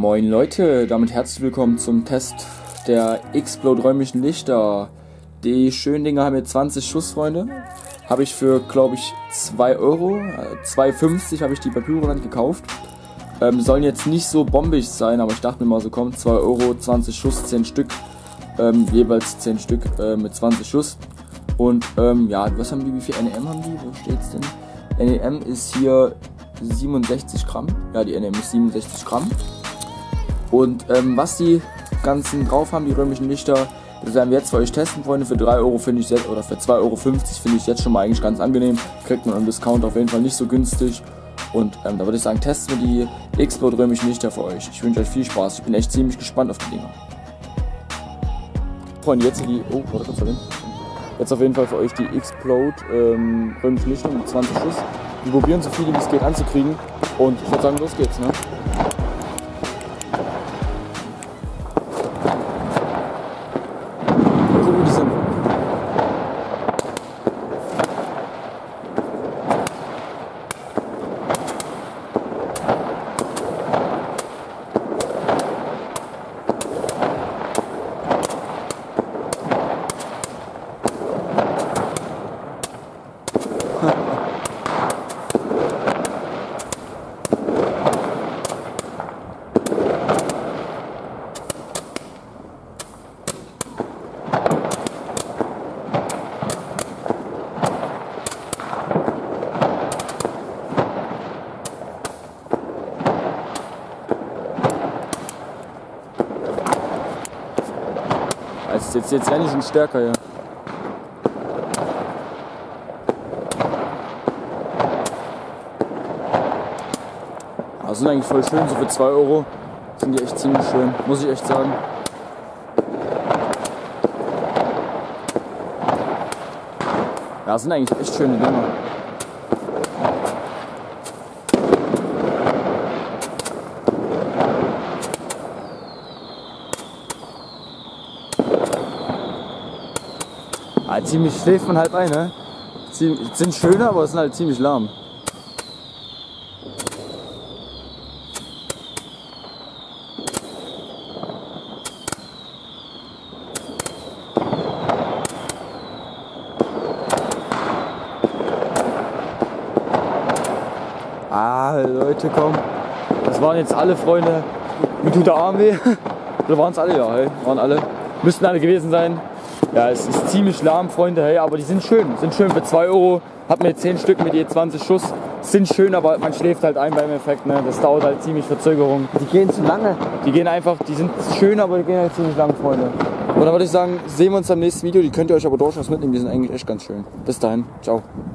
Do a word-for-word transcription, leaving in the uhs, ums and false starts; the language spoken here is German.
Moin Leute, damit herzlich willkommen zum Test der X-Plode räumlichen Lichter. Die schönen Dinger haben jetzt zwanzig Schuss, Freunde. Habe ich für, glaube ich, zwei Euro, zwei fünfzig habe ich die bei Pyroland gekauft. Ähm, sollen jetzt nicht so bombig sein, aber ich dachte mir mal so, komm, zwei Euro, zwanzig Schuss, zehn Stück. Ähm, jeweils zehn Stück äh, mit zwanzig Schuss. Und ähm, ja, was haben die, wie viel N E M haben die? Wo steht's denn? N E M ist hier siebenundsechzig Gramm. Ja, die N E M ist siebenundsechzig Gramm. Und ähm, was die ganzen drauf haben, die räumlichen Lichter, das werden wir jetzt für euch testen, Freunde. Für drei Euro finde ich jetzt, oder für zwei Euro fünfzig finde ich jetzt schon mal eigentlich ganz angenehm. Kriegt man im Discount auf jeden Fall nicht so günstig. Und ähm, da würde ich sagen, testen wir die X-Plode räumlichen Lichter für euch. Ich wünsche euch viel Spaß. Ich bin echt ziemlich gespannt auf die Dinger. Freunde, jetzt die. Oh, warte kurz dahin. Jetzt auf jeden Fall für euch die X-Plode ähm, räumlichen Lichter mit zwanzig Schuss. Wir probieren so viele wie es geht anzukriegen. Und ich würde sagen, los geht's, ne? Also jetzt, jetzt renne ich schon stärker, ja. Ja, sind eigentlich voll schön, so für zwei Euro sind die echt ziemlich schön, muss ich echt sagen. Ja, sind eigentlich echt schöne Dinger. Ja, ziemlich schläft man halt ein, ne? Ziem sind schöner, aber sind halt ziemlich lahm. Ah, Leute, komm. Das waren jetzt alle, Freunde. Wie tut der Arm weh? Oder waren es alle? Ja, hey, waren alle. Müssten alle gewesen sein. Ja, es ist ziemlich lahm, Freunde, hey, aber die sind schön, sind schön für zwei Euro, hat mir zehn Stück mit je zwanzig Schuss, sind schön, aber man schläft halt ein beim Effekt, ne, das dauert halt ziemlich Verzögerung. Die gehen zu lange. Die gehen einfach, die sind schön, aber die gehen halt ziemlich lang, Freunde. Und dann würde ich sagen, sehen wir uns am nächsten Video, die könnt ihr euch aber durchaus mitnehmen, die sind eigentlich echt ganz schön. Bis dahin, ciao.